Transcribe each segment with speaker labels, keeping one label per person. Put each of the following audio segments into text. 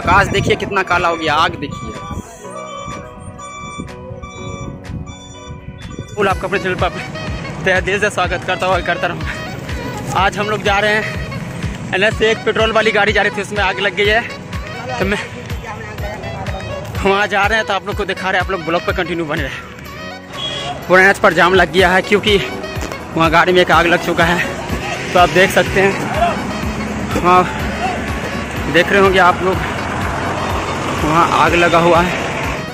Speaker 1: आकाश देखिए कितना काला हो गया, आग देखिए। फुल आपका अपने चैनल पर तहे दिल से स्वागत करता रहूँगा। आज हम लोग जा रहे हैं NS से, एक पेट्रोल वाली गाड़ी जा रही थी, उसमें आग लग गई है, तो मैं वहाँ जा रहे हैं, तो आप लोग को दिखा रहे हैं। आप लोग ब्लॉग पे कंटिन्यू बने रहे। पूरा NS पर जाम लग गया है क्योंकि वहाँ गाड़ी में एक आग लग चुका है, तो आप देख सकते हैं। वहाँ देख रहे होंगे आप लोग, वहाँ आग लगा हुआ है।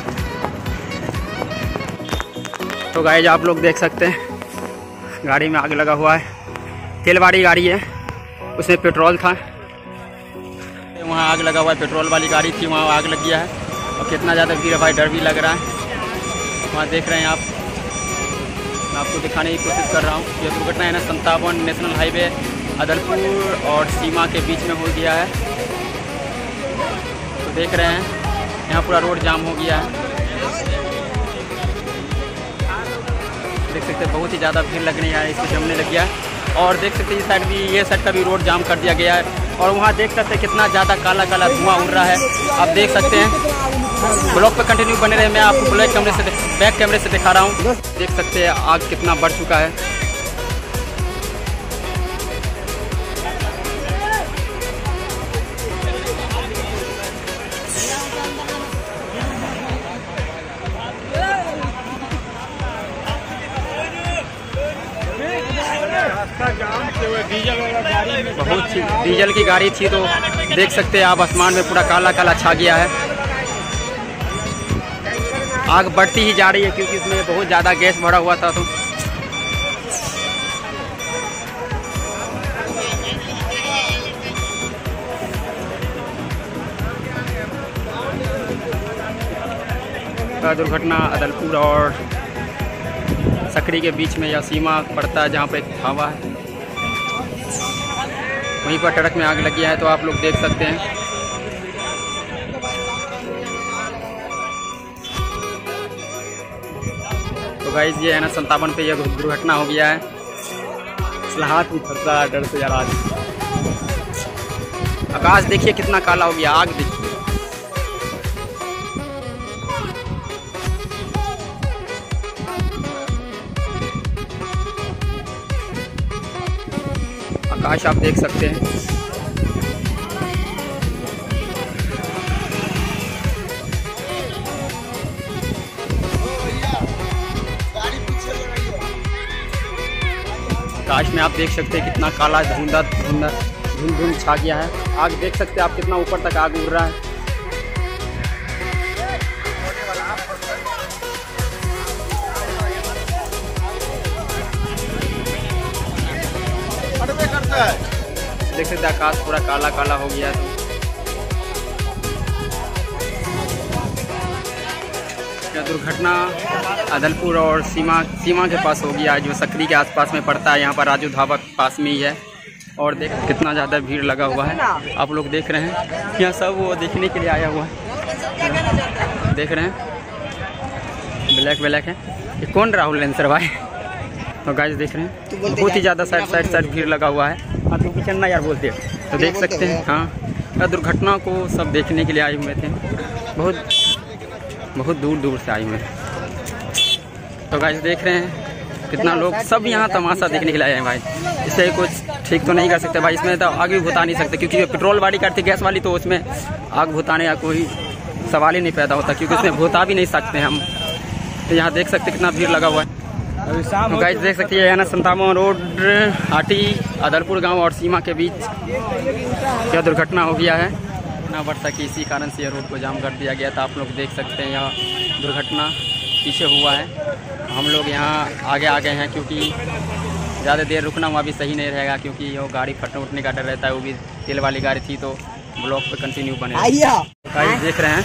Speaker 1: तो गाइस आप लोग देख सकते हैं, गाड़ी में आग लगा हुआ है। तेल वाली गाड़ी है, उसमें पेट्रोल था, वहाँ आग लगा हुआ है। पेट्रोल वाली गाड़ी थी, वहाँ आग लग गया है। और कितना ज़्यादा भीड़ है भाई, डर भी लग रहा है। वहाँ देख रहे हैं आप, मैं आपको दिखाने की कोशिश कर रहा हूँ। यह दुर्घटना है ना 57 नेशनल हाईवे अदलपुर और सीमा के बीच में हो गया है। तो देख रहे हैं यहाँ पूरा रोड जाम हो गया है। देख सकते हैं बहुत ही ज़्यादा भीड़ लगने है, इसमें जमने लग गया है। और देख सकते हैं इस साइड भी, ये साइड का भी रोड जाम कर दिया गया है। और वहाँ देख सकते हैं कितना ज़्यादा काला काला धुआं उड़ रहा है। आप देख सकते हैं। ब्लॉग पर कंटिन्यू बने रहे। मैं आपको बैक कैमरे से दिखा रहा हूँ। देख सकते हैं आग कितना बढ़ चुका है। बहुत डीजल की गाड़ी थी, तो देख सकते हैं आप आसमान में पूरा काला काला छा गया है। आग बढ़ती ही जा रही है क्योंकि इसमें बहुत ज़्यादा गैस भरा हुआ था। तो दुर्घटना अदलपुर और सकरी के बीच में, या सीमा पड़ता है जहाँ पर एक ढाबा है, वहीं पर ट्रक में आग लगी है। तो आप लोग देख सकते हैं। तो गाइस ये है ना 57 पे यह दुर्घटना हो गया है। हाथ भी फंसा डर से यार। आज आकाश देखिए कितना काला हो गया, आग देखिए। आकाश आप देख सकते हैं। आकाश में आप देख सकते हैं कितना काला धुंध छा गया है। आग देख सकते हैं आप, कितना ऊपर तक आग उड़ रहा है। देख सकते आकाश पूरा काला काला हो गया है। यह दुर्घटना अदलपुर और सीमा के पास हो गया है, जो सकरी के आसपास में पड़ता है। यहाँ पर राजू ढाबा के पास में ही है। और देख कितना ज़्यादा भीड़ लगा हुआ है। आप लोग देख रहे हैं, यहाँ सब वो देखने के लिए आया हुआ है। देख रहे हैं ब्लैक है। ये कौन राहुल लेंसर भाई? तो गाइस देख रहे हैं बहुत ही ज़्यादा साइड भीड़ लगा हुआ है। आप लोग चलना यार बोलते हैं, तो देख सकते हैं। हाँ, दुर्घटना को सब देखने के लिए आए हुए थे, बहुत दूर से आए हुए हैं। तो गाइस देख रहे हैं कितना लोग, सब यहाँ तमाशा देखने के लिए आए हैं भाई। इसे कुछ ठीक तो नहीं कर सकते भाई, इसमें तो आग भी भुता नहीं सकते, क्योंकि पेट्रोल वाली करती गैस वाली, तो उसमें आग भुताने का कोई सवाल ही नहीं पैदा होता, क्योंकि उसमें भुता भी नहीं सकते हम। तो यहाँ देख सकते कितना भीड़ लगा हुआ है। तो गाइस देख सकते हैं ना 57 रोड हाटी अदलपुर गांव और सीमा के बीच यह दुर्घटना हो गया है। ना वर्षा की, इसी कारण से यह रोड को जाम कर दिया गया था। आप लोग देख सकते हैं यहाँ दुर्घटना पीछे हुआ है। हम लोग यहाँ आगे आ गए हैं, क्योंकि ज़्यादा देर रुकना वहाँ भी सही नहीं रहेगा, क्योंकि वो गाड़ी फटने उठने का डर रहता है। वो भी तेल वाली गाड़ी थी, तो ब्लॉक पे कंटिन्यू बने। गाइस देख रहे हैं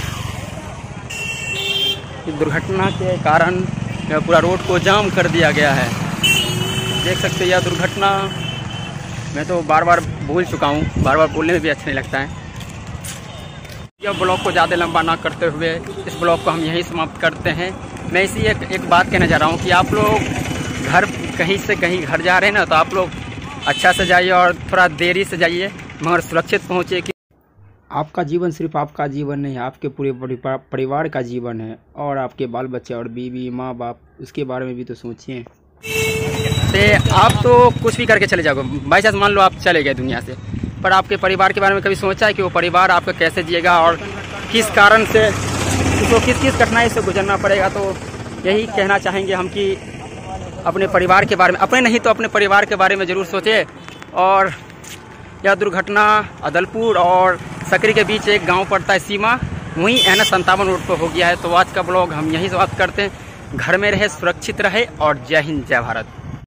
Speaker 1: दुर्घटना के कारण पूरा रोड को जाम कर दिया गया है। देख सकते हैं यह दुर्घटना, मैं तो बार भूल चुका हूँ, बार बोलने में भी अच्छा नहीं लगता है। यह ब्लॉग को ज़्यादा लंबा ना करते हुए इस ब्लॉग को हम यहीं समाप्त करते हैं। मैं इसी एक बात कहना चाह रहा हूँ कि आप लोग घर कहीं से कहीं घर जा रहे हैं ना, तो आप लोग अच्छा से जाइए और थोड़ा देरी से जाइए, मगर सुरक्षित पहुँचिए।
Speaker 2: आपका जीवन सिर्फ आपका जीवन नहीं है, आपके पूरे परिवार का जीवन है, और आपके बाल बच्चे और बीवी माँ बाप, उसके बारे में भी तो सोचिए।
Speaker 1: तो आप तो कुछ भी करके चले जाओगे, बाई चांस मान लो आप चले गए दुनिया से, पर आपके परिवार के बारे में कभी सोचा है कि वो परिवार आपका कैसे जिएगा और किस कारण से उसको किस कठिनाई से गुजरना पड़ेगा। तो यही कहना चाहेंगे हम कि अपने परिवार के बारे में, अपने नहीं तो अपने परिवार के बारे में ज़रूर सोचें। और यह दुर्घटना अदलपुर और सकरी के बीच एक गांव पड़ता है सीमा, वहीं NH57 रोड पर हो गया है। तो आज का ब्लॉग हम यहीं समाप्त करते हैं। घर में रहे, सुरक्षित रहे और जय हिंद जय भारत।